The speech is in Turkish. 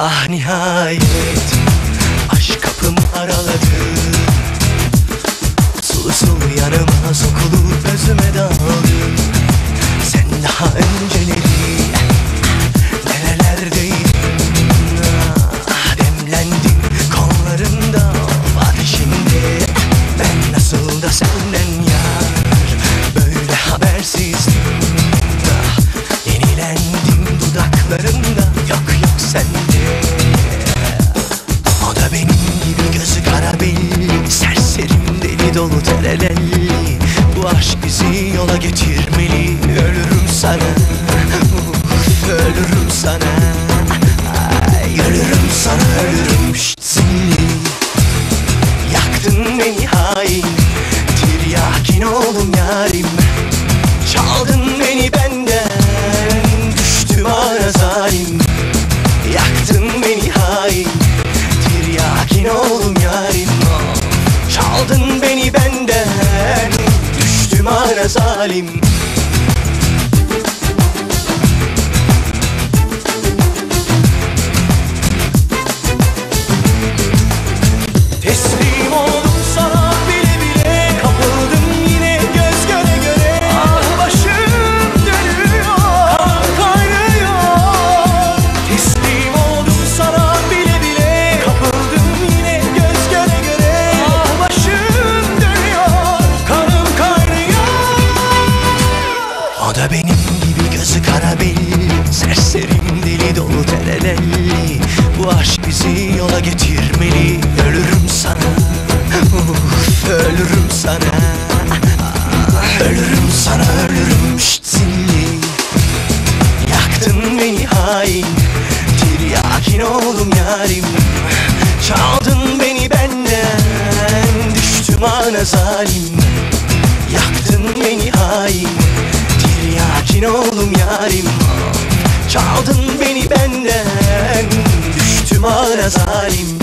Ah nihayet aşk kapımı araladı. Sulu sulu yanıma sokulup özüme daldı. Sen daha önceleri nerelerdeydin? Ah, demlendim kollarında ateşinde. Ben nasıl da senden yar böyle habersizdim. Ah, yenilendim dudaklarında, yok yok sende. O da benim gibi gözü kara belli, serserim deli dolu terelelli. Bu aşk bizi yola getirmeli. Ölürüm sana, ölürüm sana. Ay, ölürüm sana, ölürüm seni. Yaktın beni hain, tiryakin oldum yarim. Çaldın beni benden, düştüm ara zalim. Yaktın beni hain, tiryakin oldum yarim. Çaldın beni benden, düştüm ara zalim. Teslim oldum sana bile bile, kapıldım yine göz göre göre. Ah başım dönüyor, kan kaynıyor. Teslim oldum sana bile bile, kapıldım yine göz göre göre. Ah başım dönüyor, kanım kaynıyor. O da benim gibi gözü kara belli, serserim deli dolu terelelli. Bu aşk bizi yola getirmeli. Ölürüm sana, ölürüm sana. Ölürüm sana, ölürüm seni. Yaktın beni hain, tiryakin oldum yarim. Çaldın beni benden, düştüm ana zalim. Yaktın beni hain, tiryakin oldum yarim. Çaldın beni benden, düştüm ana zalim.